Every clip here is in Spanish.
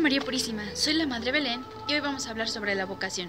María Purísima, soy la Madre Belén y hoy vamos a hablar sobre la vocación.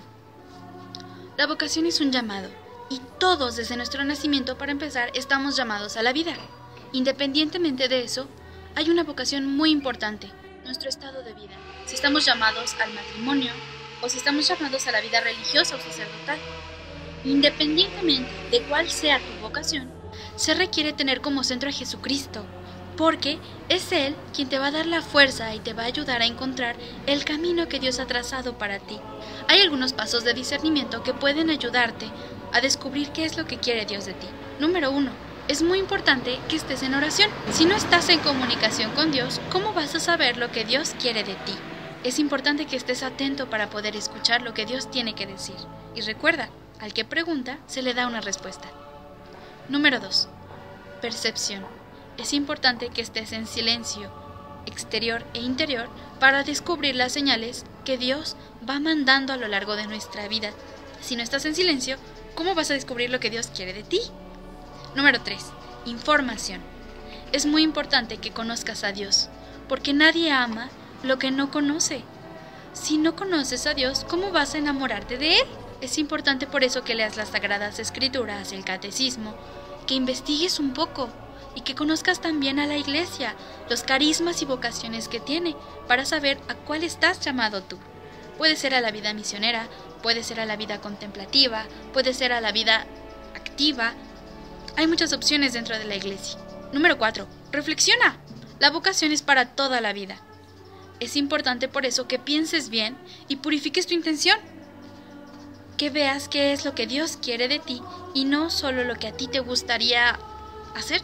La vocación es un llamado y todos desde nuestro nacimiento, para empezar, estamos llamados a la vida. Independientemente de eso, hay una vocación muy importante, nuestro estado de vida. Si estamos llamados al matrimonio o si estamos llamados a la vida religiosa o sacerdotal. Independientemente de cuál sea tu vocación, se requiere tener como centro a Jesucristo, porque es Él quien te va a dar la fuerza y te va a ayudar a encontrar el camino que Dios ha trazado para ti. Hay algunos pasos de discernimiento que pueden ayudarte a descubrir qué es lo que quiere Dios de ti. Número 1. Es muy importante que estés en oración. Si no estás en comunicación con Dios, ¿cómo vas a saber lo que Dios quiere de ti? Es importante que estés atento para poder escuchar lo que Dios tiene que decir. Y recuerda, al que pregunta, se le da una respuesta. Número 2. Percepción. Es importante que estés en silencio, exterior e interior, para descubrir las señales que Dios va mandando a lo largo de nuestra vida. Si no estás en silencio, ¿cómo vas a descubrir lo que Dios quiere de ti? Número 3. Información. Es muy importante que conozcas a Dios, porque nadie ama lo que no conoce. Si no conoces a Dios, ¿cómo vas a enamorarte de Él? Es importante por eso que leas las Sagradas Escrituras, el Catecismo, que investigues un poco y que conozcas también a la Iglesia, los carismas y vocaciones que tiene, para saber a cuál estás llamado tú. Puede ser a la vida misionera, puede ser a la vida contemplativa, puede ser a la vida activa. Hay muchas opciones dentro de la Iglesia. Número 4. Reflexiona. La vocación es para toda la vida. Es importante por eso que pienses bien y purifiques tu intención. Que veas qué es lo que Dios quiere de ti y no solo lo que a ti te gustaría hacer.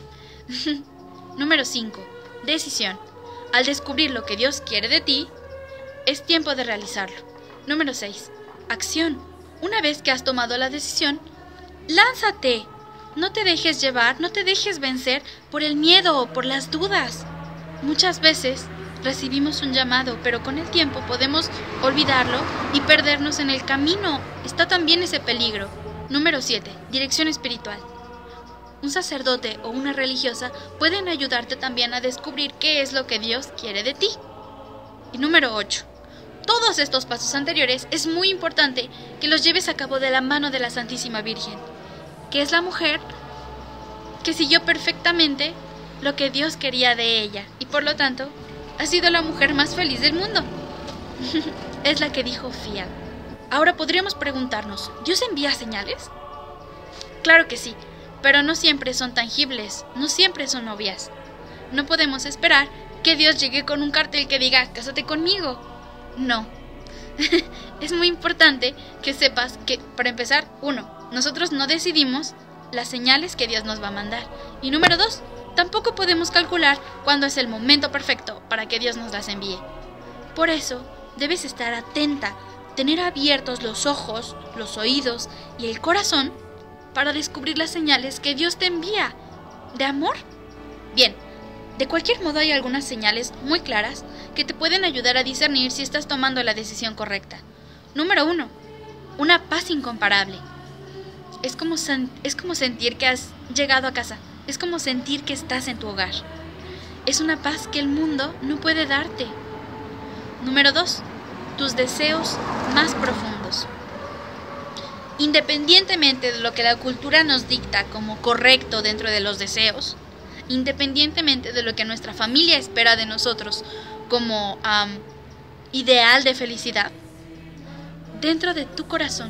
Número 5. Decisión. Al descubrir lo que Dios quiere de ti, es tiempo de realizarlo. Número 6. Acción. Una vez que has tomado la decisión, lánzate. No te dejes llevar, no te dejes vencer por el miedo o por las dudas. Muchas veces recibimos un llamado, pero con el tiempo podemos olvidarlo y perdernos en el camino. Está también ese peligro. Número 7. Dirección espiritual. Un sacerdote o una religiosa pueden ayudarte también a descubrir qué es lo que Dios quiere de ti. Y número 8. Todos estos pasos anteriores es muy importante que los lleves a cabo de la mano de la Santísima Virgen, que es la mujer que siguió perfectamente lo que Dios quería de ella y por lo tanto ha sido la mujer más feliz del mundo. Es la que dijo fiat. Ahora podríamos preguntarnos, ¿Dios envía señales? Claro que sí, pero no siempre son tangibles, no siempre son obvias. No podemos esperar que Dios llegue con un cartel que diga, cásate conmigo. No. Es muy importante que sepas que, para empezar, 1, nosotros no decidimos las señales que Dios nos va a mandar. Y número 2, tampoco podemos calcular cuándo es el momento perfecto para que Dios nos las envíe. Por eso, debes estar atenta, tener abiertos los ojos, los oídos y el corazón para descubrir las señales que Dios te envía. ¿De amor? Bien, de cualquier modo hay algunas señales muy claras que te pueden ayudar a discernir si estás tomando la decisión correcta. Número 1. Una paz incomparable. Es como sentir que has llegado a casa. Es como sentir que estás en tu hogar. Es una paz que el mundo no puede darte. Número 2. Tus deseos más profundos. Independientemente de lo que la cultura nos dicta como correcto dentro de los deseos, independientemente de lo que nuestra familia espera de nosotros como ideal de felicidad, dentro de tu corazón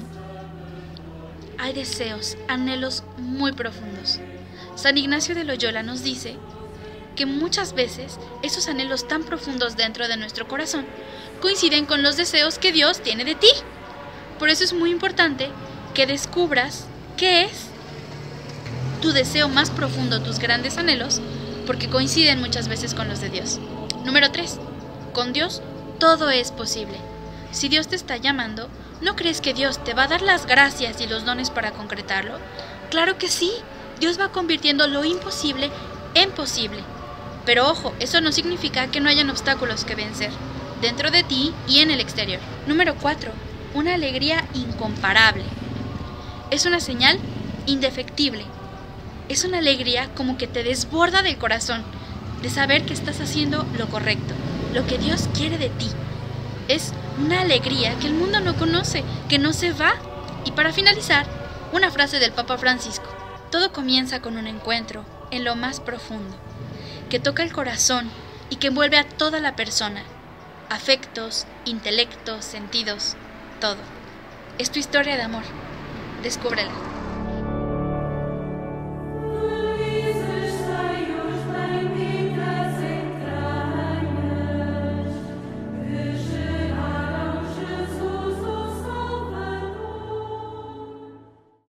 hay deseos, anhelos muy profundos. San Ignacio de Loyola nos dice que muchas veces esos anhelos tan profundos dentro de nuestro corazón coinciden con los deseos que Dios tiene de ti. Por eso es muy importante que descubras qué es tu deseo más profundo, tus grandes anhelos, porque coinciden muchas veces con los de Dios. Número 3. Con Dios todo es posible. Si Dios te está llamando, ¿no crees que Dios te va a dar las gracias y los dones para concretarlo? Claro que sí. Dios va convirtiendo lo imposible en posible. Pero ojo, eso no significa que no hayan obstáculos que vencer, dentro de ti y en el exterior. Número 4. Una alegría incomparable. Es una señal indefectible. Es una alegría como que te desborda del corazón, de saber que estás haciendo lo correcto. lo que Dios quiere de ti. Es una alegría que el mundo no conoce, que no se va. Y para finalizar, una frase del Papa Francisco. Todo comienza con un encuentro en lo más profundo, que toca el corazón y que envuelve a toda la persona. Afectos, intelectos, sentidos, todo. Es tu historia de amor. Descúbrela.